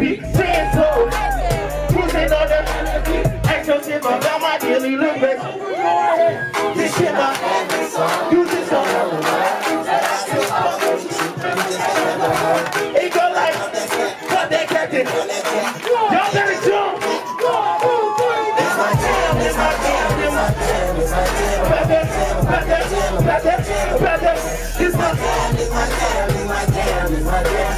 big ten toes. Cruising on the extra shimmer, got my daily look back. This shimmer, use this song. It go like, cut that captain. Y'all better jump. This my jam, this my jam, this my jam, this my jam. This my jam, this my jam, this my jam, this my jam.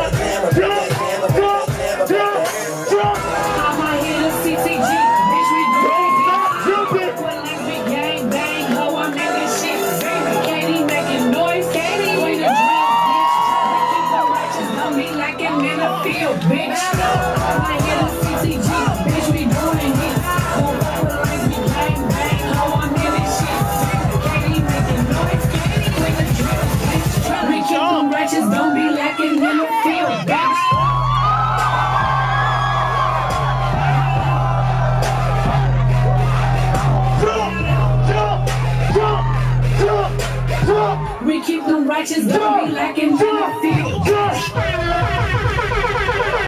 I'm out here to CTG, bitch, we doing it. When like we gang bang, ho, I'm making shit. Katie making noise, Katie with a drink, bitch. Keep the righteous, don't be lacking in the field, bitch. I'm out here to CTG, bitch, we doing it. When like we gang bang, ho, I'm making shit. Katie making noise, Katie with a drink, bitch. We keep the righteous, don't be lacking in the field, bitch. We keep them righteous, don't be lacking in the field.